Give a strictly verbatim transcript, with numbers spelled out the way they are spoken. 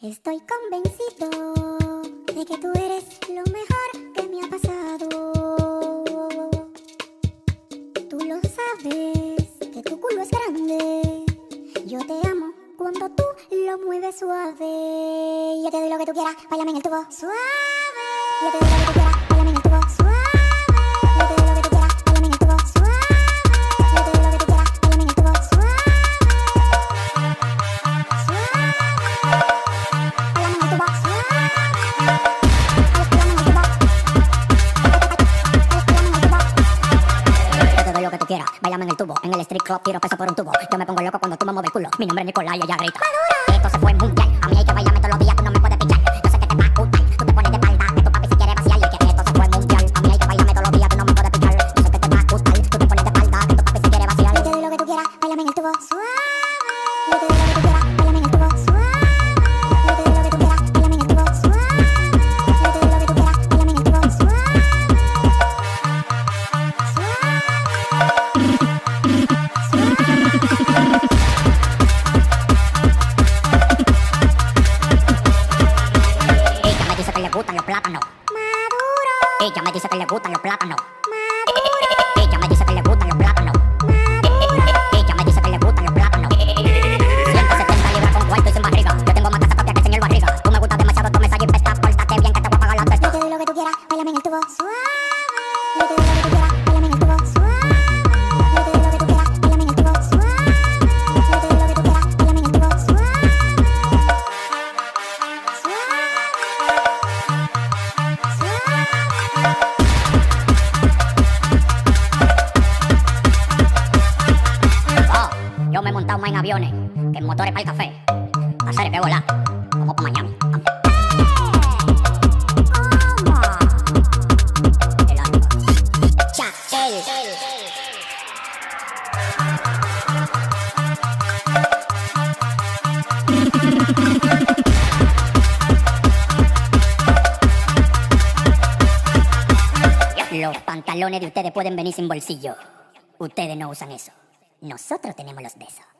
Estoy convencido de que tú eres lo mejor que me ha pasado. Tú lo sabes, que tu culo es grande. Yo te amo cuando tú lo mueves suave. Yo te doy lo que tú quieras, báilame en el tubo suave. Yo te doy lo que tú quieras, báilame en el tubo suave. Yo te doy lo que tú quieras, báilame en el tubo suave. Yo te doy lo que tú quieras, báilame en el tubo suave. Báilame en el tubo, en el street club tiro peso por un tubo. Yo me pongo loco cuando tú me mueves el culo. Mi nombre es Nicolás y ella grita ¡Madura! Esto se fue mundial, a mí hay que bailarme todos los días, tú no me puedes pichar. Yo sé que te va a gustar, tú te pones de espalda de tu papi si quieres vaciar. Y que esto se fue mundial, a mí hay que bailarme todos los días, tú no me puedes pichar. Yo sé que te va a gustar, tú te pones de espalda de tu papi si quieres vaciar. Yo te doy lo que tú quieras, báilame en el tubo suave. Yo te doy lo que tú quieras, báilame en el tubo suave. Yo te doy lo que tú quieras, báilame en el tubo suave. Yo te doy lo que tú quieras, báilame en el tubo suave. Ella me dice que le gustan los plátanos. Maduro. Ella me dice que le gustan los plátanos. Maduro. Ella me dice que le gustan los plátanos. ciento setenta libras con cuarto y sin barriga. Yo tengo más casa propia que señor barriga. Tú me gustas demasiado, tú me sales y pesta. Pórtate bien que te voy a pagar la testa. Yo te doy lo que tú quieras, báilame en el tubo suave. Yo te doy lo que tú quieras, báilame en el tubo suave. Yo te doy lo que tú quieras, báilame en el tubo suave. Yo te doy lo que tú quieras, báilame en el tubo suave. Yo me he montado más en aviones que en motores para el café. Hacer que volar, como para Miami. El alma. Chacel. Los pantalones de ustedes pueden venir sin bolsillo. Ustedes no usan eso. Nosotros tenemos los de esos.